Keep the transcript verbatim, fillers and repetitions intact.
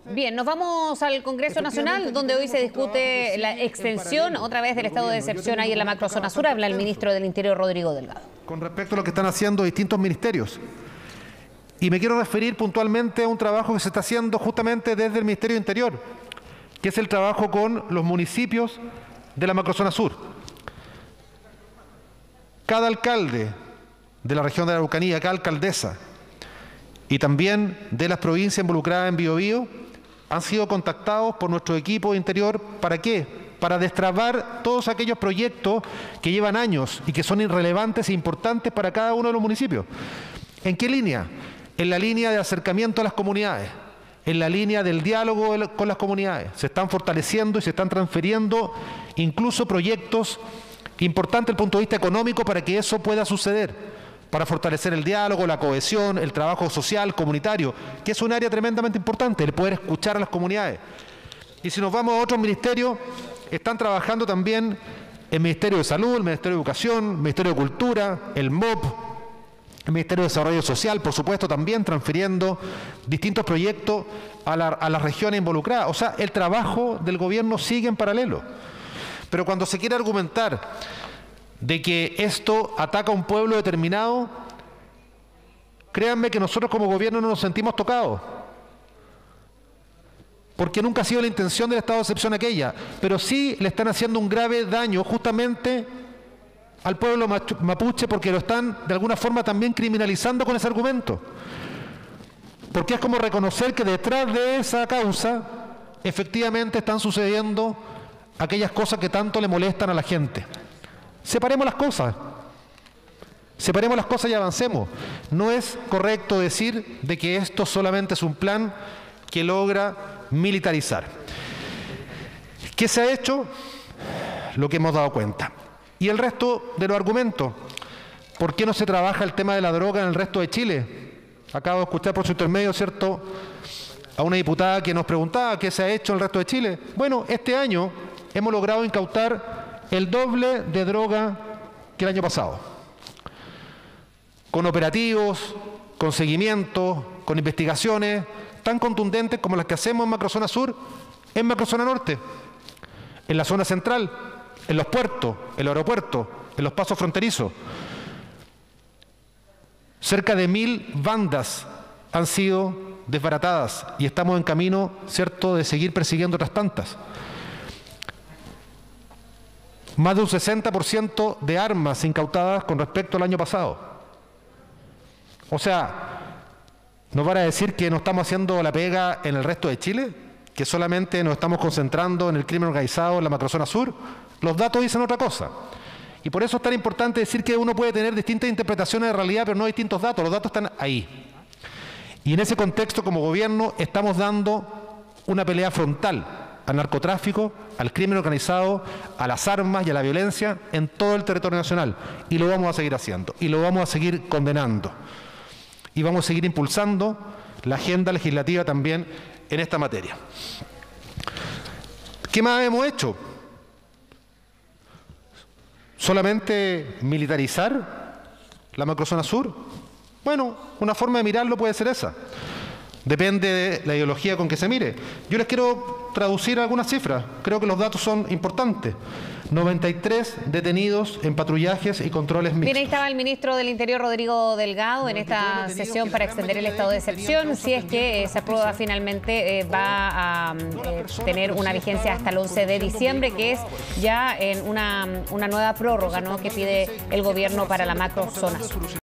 Bien, nos vamos al Congreso Nacional, donde hoy se discute la extensión otra vez del estado de excepción ahí en la macrozona sur. Habla el ministro del Interior, Rodrigo Delgado. Con respecto a lo que están haciendo distintos ministerios. Y me quiero referir puntualmente a un trabajo que se está haciendo justamente desde el Ministerio del Interior, que es el trabajo con los municipios de la macrozona sur. Cada alcalde de la región de la Araucanía, cada alcaldesa, y también de las provincias involucradas en Biobío, han sido contactados por nuestro equipo de Interior. ¿Para qué? Para destrabar todos aquellos proyectos que llevan años y que son irrelevantes e importantes para cada uno de los municipios. ¿En qué línea? En la línea de acercamiento a las comunidades, en la línea del diálogo con las comunidades. Se están fortaleciendo y se están transfiriendo incluso proyectos importantes desde el punto de vista económico para que eso pueda suceder, para fortalecer el diálogo, la cohesión, el trabajo social, comunitario, que es un área tremendamente importante, el poder escuchar a las comunidades. Y si nos vamos a otros ministerios, están trabajando también el Ministerio de Salud, el Ministerio de Educación, el Ministerio de Cultura, el M O P, el Ministerio de Desarrollo Social, por supuesto, también transfiriendo distintos proyectos a, la, a las regiones involucradas. O sea, el trabajo del gobierno sigue en paralelo. Pero cuando se quiere argumentar de que esto ataca a un pueblo determinado, créanme que nosotros como gobierno no nos sentimos tocados, porque nunca ha sido la intención del estado de excepción aquella, pero sí le están haciendo un grave daño justamente al pueblo mapuche, porque lo están de alguna forma también criminalizando con ese argumento, porque es como reconocer que detrás de esa causa efectivamente están sucediendo aquellas cosas que tanto le molestan a la gente. Separemos las cosas, separemos las cosas y avancemos. No es correcto decir de que esto solamente es un plan que logra militarizar. ¿Qué se ha hecho? Lo que hemos dado cuenta. Y el resto de los argumentos. ¿Por qué no se trabaja el tema de la droga en el resto de Chile? Acabo de escuchar por su intermedio, ¿cierto?, a una diputada que nos preguntaba qué se ha hecho en el resto de Chile. Bueno, este año hemos logrado incautar el doble de droga que el año pasado, con operativos, con seguimiento, con investigaciones tan contundentes como las que hacemos en macrozona sur, en macrozona norte, en la zona central, en los puertos, en el aeropuerto, en los pasos fronterizos. Cerca de mil bandas han sido desbaratadas y estamos en camino, ¿cierto?, de seguir persiguiendo otras tantas. Más de un sesenta por ciento de armas incautadas con respecto al año pasado. O sea, ¿nos van a decir que no estamos haciendo la pega en el resto de Chile? ¿Que solamente nos estamos concentrando en el crimen organizado en la macrozona sur? Los datos dicen otra cosa. Y por eso es tan importante decir que uno puede tener distintas interpretaciones de realidad, pero no distintos datos. Los datos están ahí. Y en ese contexto, como gobierno, estamos dando una pelea frontal al narcotráfico, al crimen organizado, a las armas y a la violencia en todo el territorio nacional. Y lo vamos a seguir haciendo. Y lo vamos a seguir condenando. Y vamos a seguir impulsando la agenda legislativa también en esta materia. ¿Qué más hemos hecho? ¿Solamente militarizar la macrozona sur? Bueno, una forma de mirarlo puede ser esa. Depende de la ideología con que se mire. Yo les quiero traducir algunas cifras. Creo que los datos son importantes. noventa y tres detenidos en patrullajes y controles mixtos. Bien, ahí estaba el ministro del Interior, Rodrigo Delgado, en esta sesión para extender el estado de excepción. Si es que eh, se aprueba finalmente, eh, va a eh, tener una vigencia hasta el once de diciembre, que es ya en una, una nueva prórroga, ¿no?, que pide el gobierno para la macrozona sur.